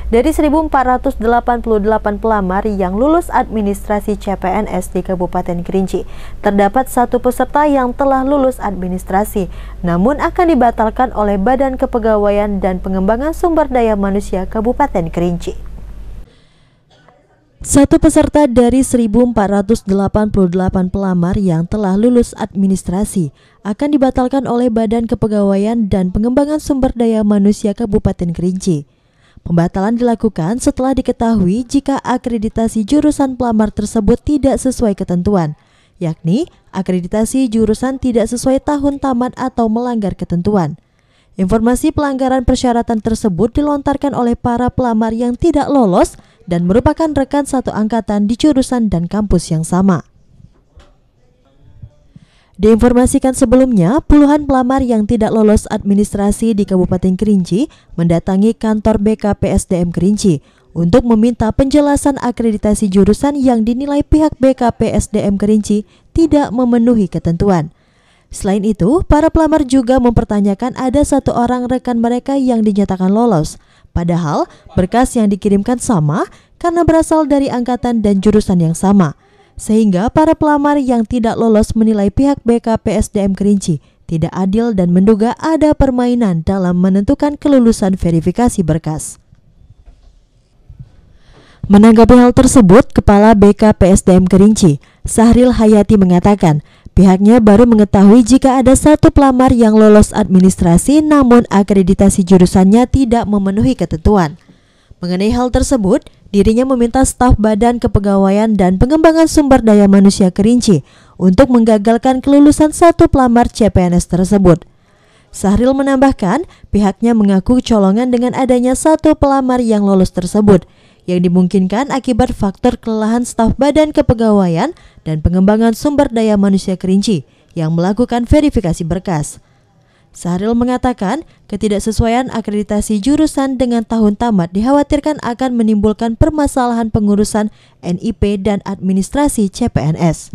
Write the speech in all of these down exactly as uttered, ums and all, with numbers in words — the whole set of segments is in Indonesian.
Dari seribu empat ratus delapan puluh delapan pelamar yang lulus administrasi C P N S di Kabupaten Kerinci, terdapat satu peserta yang telah lulus administrasi, namun akan dibatalkan oleh Badan Kepegawaian dan Pengembangan Sumber Daya Manusia Kabupaten Kerinci. Satu peserta dari seribu empat ratus delapan puluh delapan pelamar yang telah lulus administrasi akan dibatalkan oleh Badan Kepegawaian dan Pengembangan Sumber Daya Manusia Kabupaten Kerinci. Pembatalan dilakukan setelah diketahui jika akreditasi jurusan pelamar tersebut tidak sesuai ketentuan, yakni akreditasi jurusan tidak sesuai tahun tamat atau melanggar ketentuan. Informasi pelanggaran persyaratan tersebut dilontarkan oleh para pelamar yang tidak lolos dan merupakan rekan satu angkatan di jurusan dan kampus yang sama. Diinformasikan sebelumnya, puluhan pelamar yang tidak lolos administrasi di Kabupaten Kerinci mendatangi kantor B K P S D M Kerinci untuk meminta penjelasan akreditasi jurusan yang dinilai pihak B K P S D M Kerinci tidak memenuhi ketentuan. Selain itu, para pelamar juga mempertanyakan ada satu orang rekan mereka yang dinyatakan lolos, padahal berkas yang dikirimkan sama karena berasal dari angkatan dan jurusan yang sama. Sehingga para pelamar yang tidak lolos menilai pihak B K P S D M Kerinci tidak adil dan menduga ada permainan dalam menentukan kelulusan verifikasi berkas. Menanggapi hal tersebut, Kepala B K P S D M Kerinci, Sahril Hayati mengatakan, pihaknya baru mengetahui jika ada satu pelamar yang lolos administrasi namun akreditasi jurusannya tidak memenuhi ketentuan. Mengenai hal tersebut, dirinya meminta staf Badan Kepegawaian dan Pengembangan Sumber Daya Manusia Kerinci untuk menggagalkan kelulusan satu pelamar C P N S tersebut. Sahril menambahkan, pihaknya mengaku kecolongan dengan adanya satu pelamar yang lolos tersebut, yang dimungkinkan akibat faktor kelelahan staf Badan Kepegawaian dan Pengembangan Sumber Daya Manusia Kerinci yang melakukan verifikasi berkas. Sahril mengatakan, ketidaksesuaian akreditasi jurusan dengan tahun tamat dikhawatirkan akan menimbulkan permasalahan pengurusan N I P dan administrasi C P N S.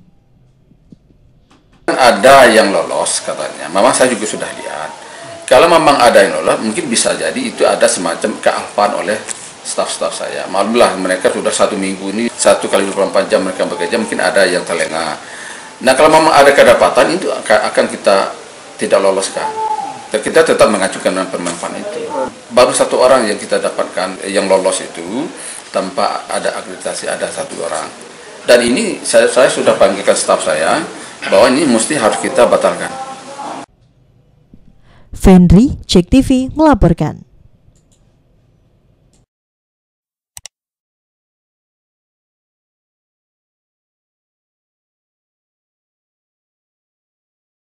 Ada yang lolos katanya, memang saya juga sudah lihat. Kalau memang ada yang lolos, mungkin bisa jadi itu ada semacam kealpaan oleh staf-staf saya. Maklumlah mereka sudah satu minggu ini, satu kali dua puluh empat jam mereka bekerja, mungkin ada yang terlena. Nah kalau memang ada kedapatan itu akan kita tidak loloskan. Kita tetap mengajukan permohonan itu. Baru satu orang yang kita dapatkan yang lolos itu tanpa ada akreditasi, ada satu orang. Dan ini saya, saya sudah panggilkan staf saya bahwa ini mesti harus kita batalkan. Fendri, Cek T V melaporkan.